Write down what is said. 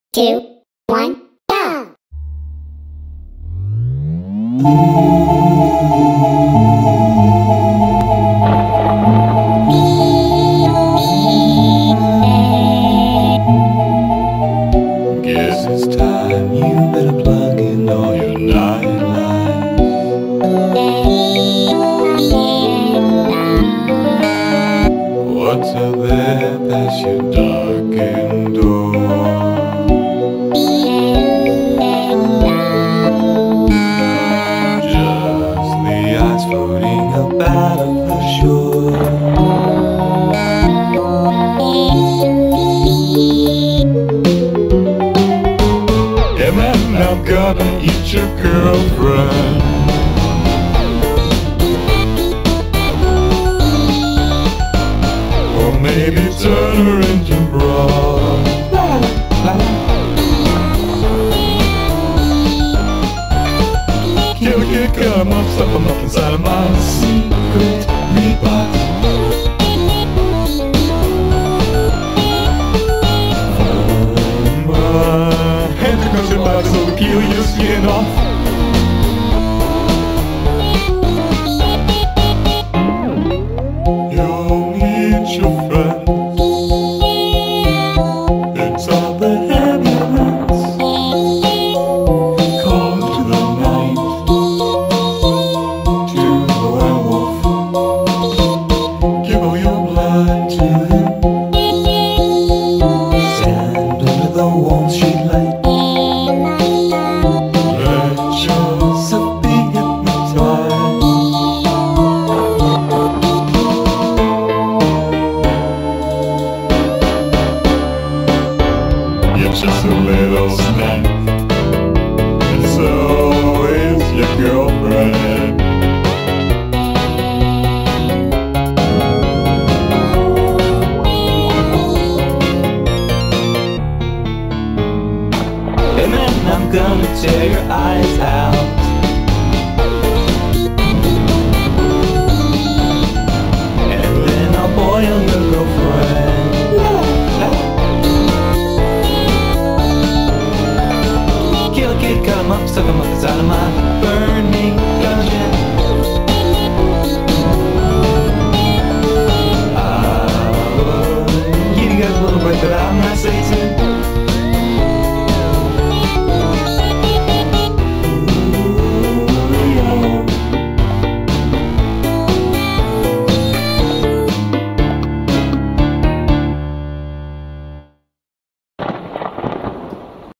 2, 1, go! Guess it's time you better plug in all your night lights. What's out there past your darkened door? Just the ice floating about on the shore. And then I'm gonna eat your girlfriend. Or maybe turn her into broth. Kill, come up, stuff them up inside of my secret meat box. Hands across your body so we peel your skin off. You'll meet your friends. It's all the ambulance. Call to the night, to the werewolf. Give all your blood to him. Stand under the warm street light. Let yourself be hypnotized. It's just a little snack, and so is your girlfriend. And then I'm gonna tear your eyes out. And then I'll boil your girlfriend. Kill a kid, cut him up, suck him up inside of my burning dungeon. You got a little break that I'm not Satan.